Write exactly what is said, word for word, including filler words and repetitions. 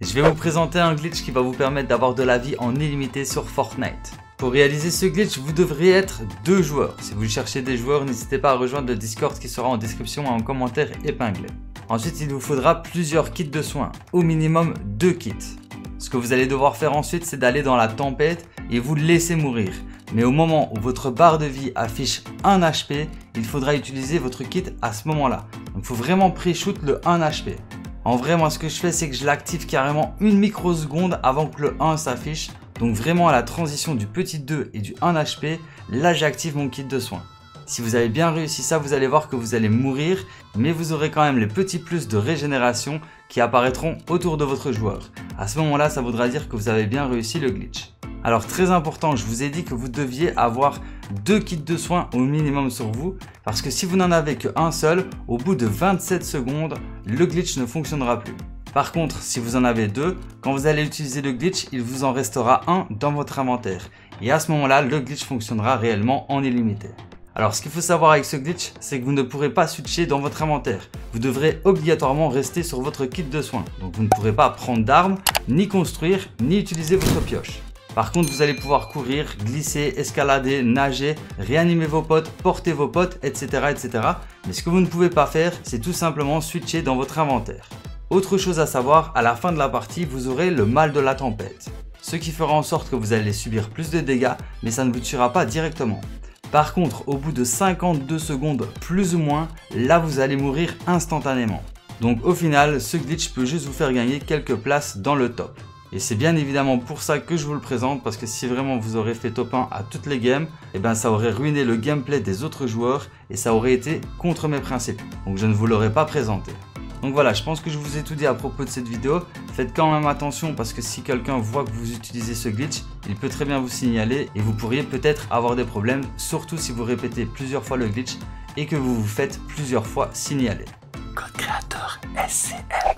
Je vais vous présenter un glitch qui va vous permettre d'avoir de la vie en illimité sur Fortnite. Pour réaliser ce glitch, vous devriez être deux joueurs. Si vous cherchez des joueurs, n'hésitez pas à rejoindre le Discord qui sera en description et en commentaire épinglé. Ensuite, il vous faudra plusieurs kits de soins, au minimum deux kits. Ce que vous allez devoir faire ensuite, c'est d'aller dans la tempête et vous laisser mourir. Mais au moment où votre barre de vie affiche un H P, il faudra utiliser votre kit à ce moment-là. Donc il faut vraiment pré-shoot le un H P. En vrai, moi ce que je fais, c'est que je l'active carrément une microseconde avant que le un s'affiche. Donc vraiment à la transition du petit deux et du un H P, là j'active mon kit de soins. Si vous avez bien réussi ça, vous allez voir que vous allez mourir, mais vous aurez quand même les petits plus de régénération qui apparaîtront autour de votre joueur. À ce moment-là, ça voudra dire que vous avez bien réussi le glitch. Alors très important, je vous ai dit que vous deviez avoir deux kits de soins au minimum sur vous, parce que si vous n'en avez qu'un seul, au bout de vingt-sept secondes, le glitch ne fonctionnera plus. Par contre, si vous en avez deux, quand vous allez utiliser le glitch, il vous en restera un dans votre inventaire. Et à ce moment-là, le glitch fonctionnera réellement en illimité. Alors ce qu'il faut savoir avec ce glitch, c'est que vous ne pourrez pas switcher dans votre inventaire. Vous devrez obligatoirement rester sur votre kit de soins. Donc vous ne pourrez pas prendre d'armes, ni construire, ni utiliser votre pioche. Par contre, vous allez pouvoir courir, glisser, escalader, nager, réanimer vos potes, porter vos potes, et cetera et cetera. Mais ce que vous ne pouvez pas faire, c'est tout simplement switcher dans votre inventaire. Autre chose à savoir, à la fin de la partie, vous aurez le mal de la tempête. Ce qui fera en sorte que vous allez subir plus de dégâts, mais ça ne vous tuera pas directement. Par contre, au bout de cinquante-deux secondes plus ou moins, là vous allez mourir instantanément. Donc au final, ce glitch peut juste vous faire gagner quelques places dans le top. Et c'est bien évidemment pour ça que je vous le présente, parce que si vraiment vous aurez fait top un à toutes les games, et ben ça aurait ruiné le gameplay des autres joueurs et ça aurait été contre mes principes. Donc je ne vous l'aurais pas présenté. Donc voilà, je pense que je vous ai tout dit à propos de cette vidéo. Faites quand même attention parce que si quelqu'un voit que vous utilisez ce glitch, il peut très bien vous signaler et vous pourriez peut-être avoir des problèmes, surtout si vous répétez plusieurs fois le glitch et que vous vous faites plusieurs fois signaler. Code créateur S C L.